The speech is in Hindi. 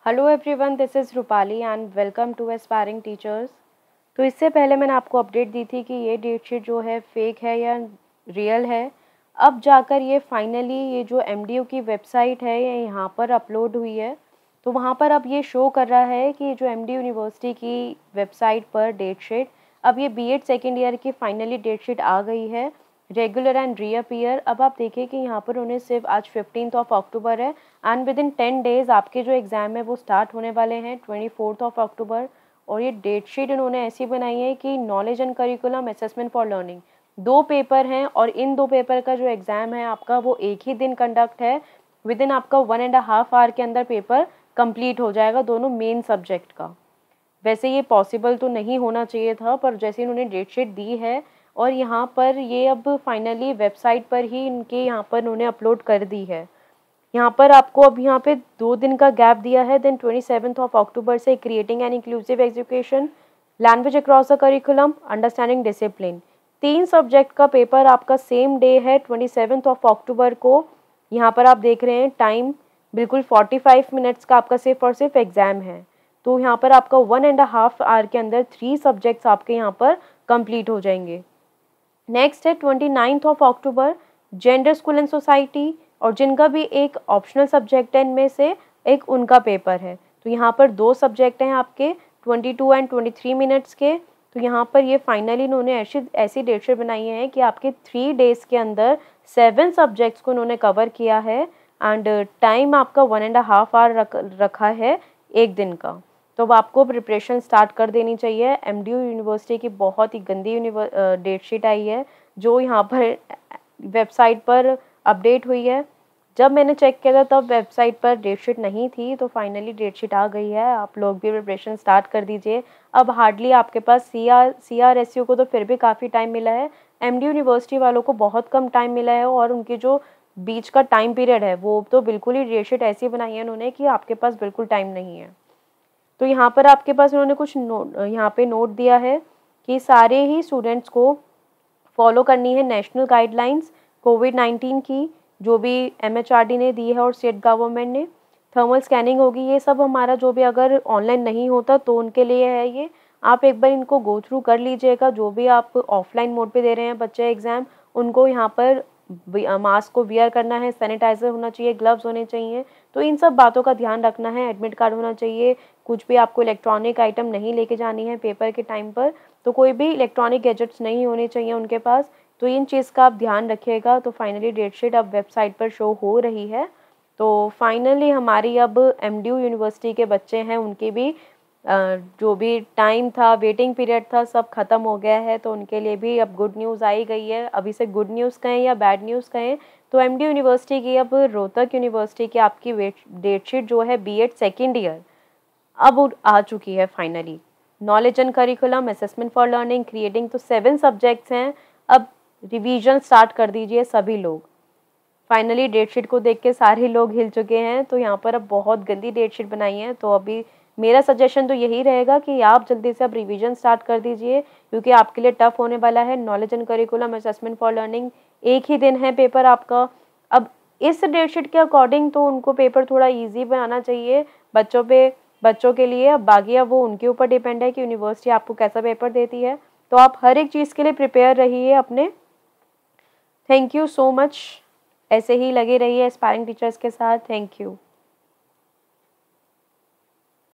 Hello everyone, this is Rupali and welcome to aspiring teachers. तो इससे पहले मैंने आपको अपडेट दी थी कि ये डेट शीट जो है फेक है या रियल है। अब जाकर ये फाइनली ये जो एमडीयू की वेबसाइट है ये यहाँ पर अपलोड हुई है। तो वहाँ पर अब ये शो कर रहा है कि जो एमडीयू यूनिवर्सिटी की वेबसाइट पर डेट शीट, अब ये बीएड सेकेंड ईयर की फाइनली डेट शीट आ गई है, रेगुलर एंड रीअपीयर। अब आप देखिए कि यहाँ पर उन्हें सिर्फ आज 15 अक्टूबर है एंड विद इन 10 डेज आपके जो एग्ज़ाम है वो स्टार्ट होने वाले हैं 24 अक्टूबर। और ये डेट शीट इन्होंने ऐसी बनाई है कि knowledge and curriculum assessment for learning 2 paper हैं और इन 2 पेपर का जो एग्ज़ाम है आपका वो एक ही दिन कंडक्ट है। विद इन आपका 1.5 आवर के अंदर पेपर कंप्लीट हो जाएगा दोनों मेन सब्जेक्ट का। वैसे ये पॉसिबल तो नहीं होना चाहिए था, पर जैसे इन्होंने डेट शीट दी है और यहाँ पर ये अब फाइनली वेबसाइट पर ही इनके यहाँ पर उन्होंने अपलोड कर दी है। यहाँ पर आपको अब यहाँ पे 2 दिन का गैप दिया है। देन 27 अक्टूबर से creating an inclusive education, language across the curriculum, understanding discipline, 3 subject का पेपर आपका सेम डे है 27 अक्टूबर को। यहाँ पर आप देख रहे हैं टाइम बिल्कुल 45 मिनट्स का आपका सिर्फ और सिर्फ एग्ज़ाम है। तो यहाँ पर आपका 1.5 आवर के अंदर 3 सब्जेक्ट्स आपके यहाँ पर कंप्लीट हो जाएंगे। नेक्स्ट है 29 अक्टूबर, जेंडर स्कूल एंड सोसाइटी, और जिनका भी एक ऑप्शनल सब्जेक्ट है इनमें से एक उनका पेपर है। तो यहाँ पर 2 सब्जेक्ट हैं आपके 22 एंड 23 मिनट्स के। तो यहाँ पर ये फाइनली इन्होंने ऐसी डेट शीट बनाई है कि आपके 3 डेज़ के अंदर 7 सब्जेक्ट्स को इन्होंने कवर किया है एंड टाइम आपका 1.5 आवर रखा है एक दिन का। तो अब आपको प्रिपरेशन स्टार्ट कर देनी चाहिए। एमडीयू यूनिवर्सिटी की बहुत ही गंदी डेट शीट आई है जो यहाँ पर वेबसाइट पर अपडेट हुई है। जब मैंने चेक किया था तब वेबसाइट पर डेट शीट नहीं थी, तो फाइनली डेट शीट आ गई है। आप लोग भी प्रिपरेशन स्टार्ट कर दीजिए। अब हार्डली आपके पास CRSU को तो फिर भी काफ़ी टाइम मिला है, एमडीयू यूनिवर्सिटी वालों को बहुत कम टाइम मिला है और उनकी जो बीच का टाइम पीरियड है वो तो बिल्कुल ही डेट शीट ऐसी बनाई है उन्होंने कि आपके पास बिल्कुल टाइम नहीं है। तो यहाँ पर आपके पास उन्होंने कुछ यहाँ पे नोट दिया है कि सारे ही स्टूडेंट्स को फॉलो करनी है नेशनल गाइडलाइंस कोविड-19 की, जो भी MHRD ने दी है और स्टेट गवर्नमेंट ने। थर्मल स्कैनिंग होगी, ये सब हमारा जो भी अगर ऑनलाइन नहीं होता तो उनके लिए है ये। आप एक बार इनको गो थ्रू कर लीजिएगा। जो भी आप ऑफलाइन मोड पे दे रहे हैं बच्चे एग्ज़ाम, उनको यहाँ पर मास्क को वियर करना है, सैनिटाइज़र होना चाहिए, ग्लव्स होने चाहिए। तो इन सब बातों का ध्यान रखना है। एडमिट कार्ड होना चाहिए। कुछ भी आपको इलेक्ट्रॉनिक आइटम नहीं लेके जानी है पेपर के टाइम पर, तो कोई भी इलेक्ट्रॉनिक गैजेट्स नहीं होने चाहिए उनके पास। तो इन चीज़ का आप ध्यान रखिएगा। तो फाइनली डेट शीट अब वेबसाइट पर शो हो रही है। तो फाइनली हमारी अब एमडीयू यूनिवर्सिटी के बच्चे हैं उनकी भी जो भी टाइम था, वेटिंग पीरियड था, सब ख़त्म हो गया है। तो उनके लिए भी अब गुड न्यूज़ आई गई है। अभी से गुड न्यूज़ कहें या बैड न्यूज़ कहें, तो एमडीयू यूनिवर्सिटी की अब रोहतक यूनिवर्सिटी की आपकी डेट शीट जो है बीएड सेकेंड ईयर अब आ चुकी है finally. Knowledge and curriculum, assessment for learning, creating, तो 7 सब्जेक्ट्स हैं। अब रिवीजन स्टार्ट कर दीजिए सभी लोग। फाइनली डेट शीट को देख के सारे लोग हिल चुके हैं। तो यहाँ पर अब बहुत गंदी डेट शीट बनाई है। तो अभी मेरा सजेशन तो यही रहेगा कि आप जल्दी से अब रिवीजन स्टार्ट कर दीजिए, क्योंकि आपके लिए टफ होने वाला है। Knowledge and curriculum, assessment for learning, एक ही दिन है पेपर आपका। अब इस डेट शीट के अकॉर्डिंग तो उनको पेपर थोड़ा ईजी बनाना चाहिए बच्चों के लिए। अब बाकी अब वो उनके ऊपर डिपेंड है कि यूनिवर्सिटी आपको कैसा पेपर देती है। तो आप हर एक चीज़ के लिए प्रिपेयर रहिए अपने। Thank you so much. ऐसे ही लगे रहिए एस्पायरिंग टीचर्स के साथ। Thank you.